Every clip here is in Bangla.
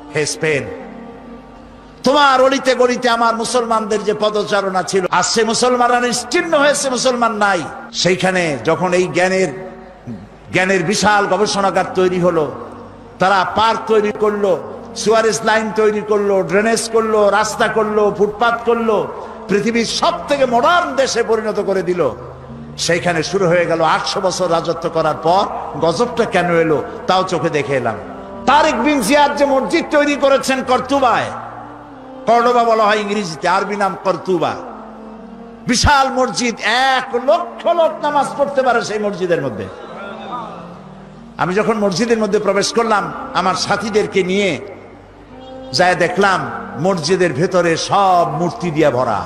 হে স্পেন, তোমার অলিতে গলিতে আমার মুসলমানদের যে পদচারণা ছিল, আজ সে মুসলমানরা নিশ্চিহ্ন হয়েছে, মুসলমান নাই। সেইখানে যখন এই জ্ঞানের বিশাল গবেষণাগার তৈরি হলো, তারা পার্ক তৈরি করলো, সুয়ারেজ লাইন তৈরি করলো, ড্রেনেজ করলো, রাস্তা করলো, ফুটপাথ করলো, পৃথিবীর সব থেকে মডার্ন দেশে পরিণত করে দিল। সেইখানে শুরু হয়ে গেল 800 বছর রাজত্ব করার পর গজবটা কেন এলো তাও চোখে দেখে এলাম। তারেক বিন জিয়াদ যে মসজিদ তৈরি করেছেন কর্তুবায়, কর্ডোবা বলা হয় ইংরেজিতে, আরবি নাম কর্তুবা, বিশাল মসজিদ, 1 লক্ষ লোক নামাজ পড়তে পারে সেই মসজিদের মধ্যে। আমি যখন মসজিদের মধ্যে প্রবেশ করলাম আমার সাথীদেরকে নিয়ে, যায় দেখলাম মসজিদের ভেতরে সব মূর্তি দিয়ে ভরা।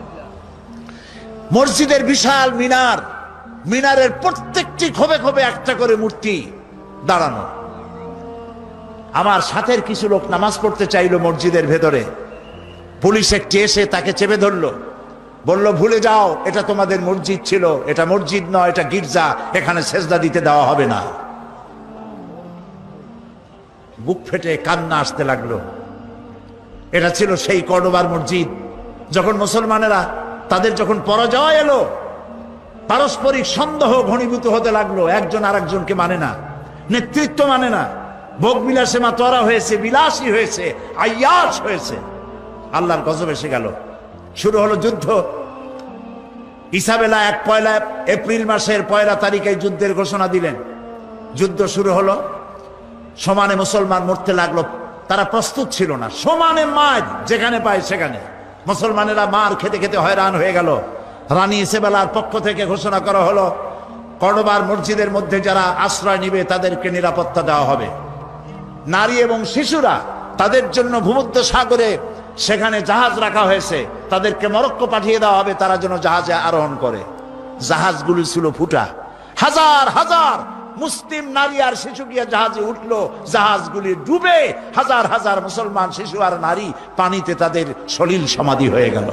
মসজিদের বিশাল মিনার, মিনারের প্রত্যেকটি খোপে খোপে একটা করে মূর্তি দাঁড়ানো। আমার সাথের কিছু লোক নামাজ পড়তে চাইলো মসজিদের ভেতরে, পুলিশ একটি এসে তাকে চেপে ধরলো, বলল ভুলে যাও, এটা তোমাদের মসজিদ ছিল, এটা মসজিদ নয়, এটা গির্জা, এখানে সেজদা দিতে দেওয়া হবে না। বুক ফেটে কান্না আসতে লাগলো। এটা ছিল সেই কর্ডোবার মসজিদ। যখন মুসলমানেরা তাদের যখন পরাজয় এলো, পারস্পরিক সন্দেহ ঘনীভূত হতে লাগলো, একজন আরেকজনকে মানে না, নেতৃত্ব মানে না, ভোগ বিলাসে মাতোয়ারা হয়েছে, বিলাসী হয়েছে, আইয়াস হয়েছে। আল্লাহর গজব এসে গেল, শুরু হলো যুদ্ধ। ইসাবেলা 1 এপ্রিল মাসের 1 তারিখে যুদ্ধের ঘোষণা দিলেন। যুদ্ধ শুরু হলো, সমানে মুসলমান মরতে লাগলো। তারা প্রস্তুত ছিল না, সমানে মার যেখানে পায় সেখানে। মুসলমানেরা মার খেতে খেতে হয়রান হয়ে গেল। রানী ইসাবেলার পক্ষ থেকে ঘোষণা করা হলো, কর্ডোবার মসজিদের মধ্যে যারা আশ্রয় নিবে তাদেরকে নিরাপত্তা দেওয়া হবে। নারী এবং শিশুরা তাদের জন্য ভূমধ্য সাগরে সেখানে জাহাজ রাখা হয়েছে, তাদেরকে মরক্কো পাঠিয়ে দেওয়া হবে, তারা যেন জাহাজে আরোহণ করে। জাহাজগুলি ছিল ফুটা, হাজার হাজার মুসলিম নারী আর শিশু গিয়ে জাহাজে উঠলো, জাহাজগুলি ডুবে হাজার হাজার মুসলমান শিশু আর নারী পানিতে তাদের সলিল সমাধি হয়ে গেল।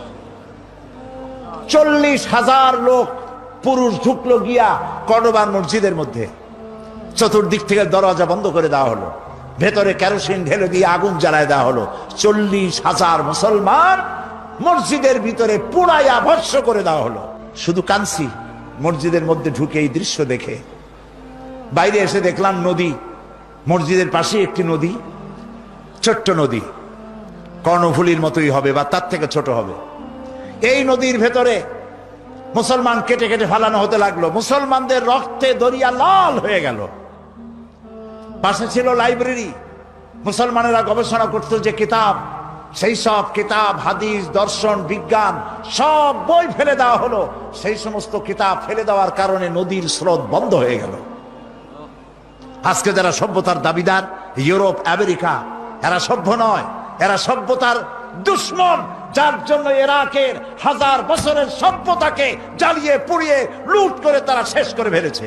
40,000 লোক পুরুষ ঢুকলো গিয়া কর্ডোবার মসজিদের মধ্যে। চতুর্দিক থেকে দরজা বন্ধ করে দেওয়া হলো, ভেতরে কেরোসিন ঢেলে দিয়ে আগুন জ্বালায় দেওয়া হলো। 40,000 মুসলমান মসজিদের ভিতরে পুড়াইয়া ভস্য করে দেওয়া হলো। শুধু কাঁদছি মসজিদের মধ্যে ঢুকে এই দৃশ্য দেখে। বাইরে এসে দেখলাম নদী, মসজিদের পাশে একটি নদী, ছোট্ট নদী, কর্ণফুলীর মতোই হবে বা তার থেকে ছোট হবে। এই নদীর ভেতরে মুসলমান কেটে কেটে ফালানো হতে লাগলো। মুসলমানদের রক্তে দরিয়া লাল হয়ে গেল। পাশে ছিল লাইব্রেরি, মুসলমানেরা গবেষণা করতো যে কিতাব, সেই সব কিতাব, হাদিস, দর্শন, বিজ্ঞান সব বই ফেলে দেওয়া হলো। সেই সমস্ত কিতাব ফেলে দেওয়ার কারণে নদীর স্রোত বন্ধ হয়ে গেল। আজকে যারা সভ্যতার দাবিদার, ইউরোপ, আমেরিকা, এরা সভ্য নয়, এরা সভ্যতার দুশ্মন, যার জন্য ইরাকের 1000 বছরের সভ্যতাকে জ্বালিয়ে পুড়িয়ে লুট করে তারা শেষ করে ফেলেছে।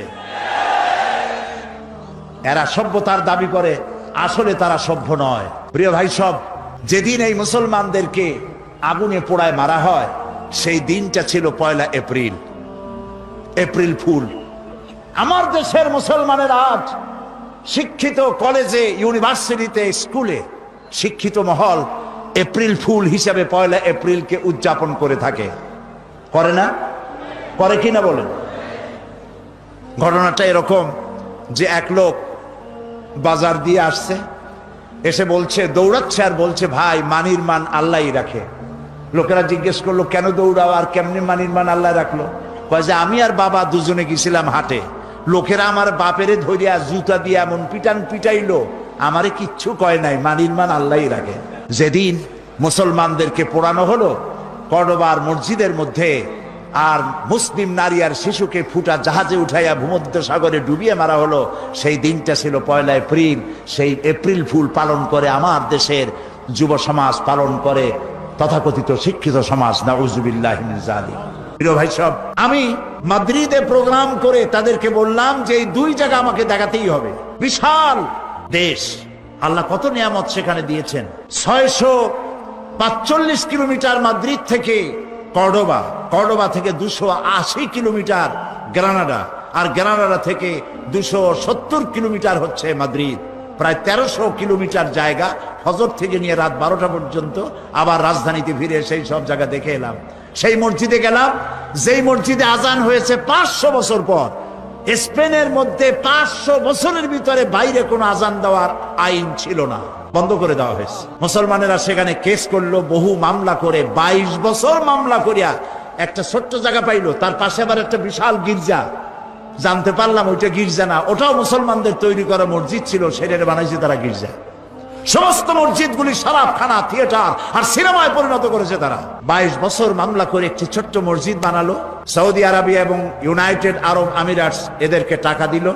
এরা সভ্যতার দাবি করে, আসলে তারা সভ্য নয়। প্রিয় ভাই সব, যেদিন এই মুসলমানদেরকে আগুনে পোড়ায় মারা হয়, সেই দিনটা ছিল 1 এপ্রিল, এপ্রিল ফুল। আমার দেশের মুসলমানের আজ শিক্ষিত কলেজে, ইউনিভার্সিটিতে, স্কুলে শিক্ষিত মহল এপ্রিল ফুল হিসাবে 1 এপ্রিলকে উদযাপন করে থাকে। করে না? করে কিনা বলেন? ঘটনাটা এরকম যে এক লোক বাজার দিয়ে আসছে, এসে বলছে, দৌড়াচ্ছে আর বলছে, ভাই মানির মান আল্লাহই রাখে। লোকেরা জিজ্ঞেস করলো, কেন দৌড়াও আর কেমনি মানির মান আল্লাহ রাখলো? কয় যে আমি আর বাবা দুজনে গেছিলাম হাটে, লোকেরা আমার বাপেরে ধরিয়া জুতা দিয়ে এমন পিটান পিটাইলো, আমারে কিচ্ছু কয় নাই, মানির মান আল্লাহই রাখে। যেদিন মুসলমানদেরকে পোড়ানো হলো কর্ডোবার মসজিদের মধ্যে, আর মুসলিম নারী আর শিশুকে ফুটা জাহাজে উঠাইয়া ভূমধ্য সাগরে ডুবিয়ে মারা হলো, সেই দিনটা ছিল 1 এপ্রিল। সেই এপ্রিল ফুল পালন করে আমার দেশের যুব সমাজ, পালন করে তথাকথিত শিক্ষিত সমাজ। নাউজুবিল্লাহি মিন যালিক। প্রিয় ভাই সব, আমি মাদ্রিদে প্রোগ্রাম করে তাদেরকে বললাম যে এই 2 জায়গা আমাকে দেখাতেই হবে। বিশাল দেশ, আল্লাহ কত নিয়ামত সেখানে দিয়েছেন। 645 কিলোমিটার মাদ্রিদ থেকে কর্ডোবা, কর্ডোবা থেকে 280 কিলোমিটার গ্রানাডা, আর গ্রানাডা থেকে 270 কিলোমিটার হচ্ছে মাদ্রিদ। প্রায় 1300 কিলোমিটার জায়গা, ফজর থেকে নিয়ে রাত 12টা পর্যন্ত, আবার রাজধানীতে ফিরে সেই সব জায়গা দেখে এলাম। সেই মসজিদে গেলাম যেই মসজিদে আজান হয়েছে 500 বছর পর। স্পেনের মধ্যে 500 বছরের ভিতরে বাইরে কোনো আজান দেওয়ার আইন ছিল না, বন্ধ করে দেওয়া হয়েছে। মুসলমানেরা সেখানে কেস করলো, বহু মামলা করে 22 বছর মামলা করিয়া একটা ছোট্ট জায়গা পাইলো, তার পাশে আবার একটা বিশাল গির্জা। জানতে পারলাম ওইটা গির্জা না, ওটাও মুসলমানদের তৈরি করা মসজিদ ছিল, সেটারে বানাইছে তারা গির্জা। সমস্ত মসজিদগুলি শরাবখানা, থিয়েটার আর সিনেমায় পরিণত করেছে তারা। 22 বছর মামলা করে একটি ছোট্ট মসজিদ বানালো। সৌদি আরবিয়া এবং ইউনাইটেড আরব আমিরাটস এদেরকে টাকা দিল,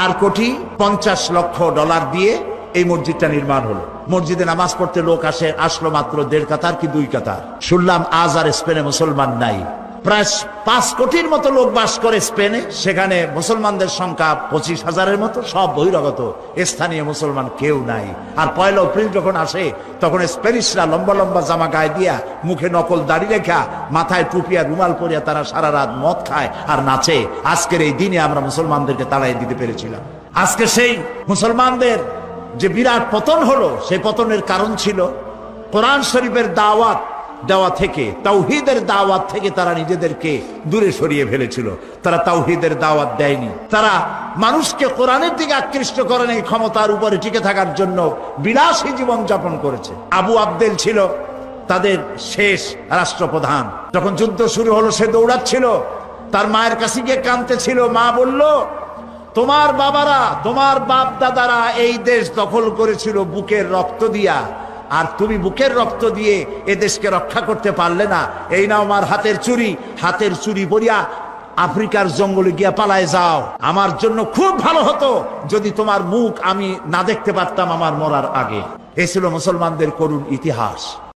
$4,50,00,000 দিয়ে এই মসজিদটা নির্মাণ হলো। মসজিদে নামাজ পড়তে লোক আসলো মাত্র 1.5 কাতার কি 2 কাতার। শুনলাম আজ আর স্পেনে মুসলমান নাই। প্রায় 5 কোটির মতো লোক বাস করে স্পেনে, সেখানে মুসলমানদের সংখ্যা 25,000-এর মতো, সব বহিরাগত, স্থানীয় মুসলমান কেউ নাই। আর 1 এপ্রিল যখন আসে তখন স্প্যানিশরা লম্বা লম্বা জামা গায়ে দিয়া, মুখে নকল দাড়ি রেখা, মাথায় টুপি আর রুমাল পরিয়া তারা সারা রাত মদ খায় আর নাচে। আজকের এই দিনে আমরা মুসলমানদেরকে তাড়াই দিতে পেরেছিলাম। আজকে সেই মুসলমানদের যে বিরাট পতন হলো, সেই পতনের কারণ ছিল কোরআন শরীফের দাওয়াত দেওয়া থেকে, তাওহীদের দাওয়াত থেকে তারা নিজেদেরকে দূরে সরিয়ে ফেলেছিল। তারা তাওহীদের দাওয়াত দেয়নি, তারা মানুষকে কোরআনের দিকে আকৃষ্ট করেন এই ক্ষমতার উপরে টিকে থাকার জন্য বিলাসী জীবন যাপন করেছে। আবু আবদেল ছিল তাদের শেষ রাষ্ট্রপ্রধান। যখন যুদ্ধ শুরু হলো সে দৌড়াচ্ছিল, তার মায়ের কাছে গিয়ে কাঁদতেছিল। মা বলল, তোমার বাবারা, তোমার বাপ দাদারা এই দেশ দখল করেছিল বুকের রক্ত দিয়া, আর তুমি বুকের রক্ত দিয়ে এ দেশকে রক্ষা করতে পারলে না। এই নাও আমার হাতের চুরি পরিয়া আফ্রিকার জঙ্গলে গিয়া পালায় যাও। আমার জন্য খুব ভালো হতো যদি তোমার মুখ আমি না দেখতে পারতাম আমার মরার আগে। এ ছিল মুসলমানদের করুণ ইতিহাস।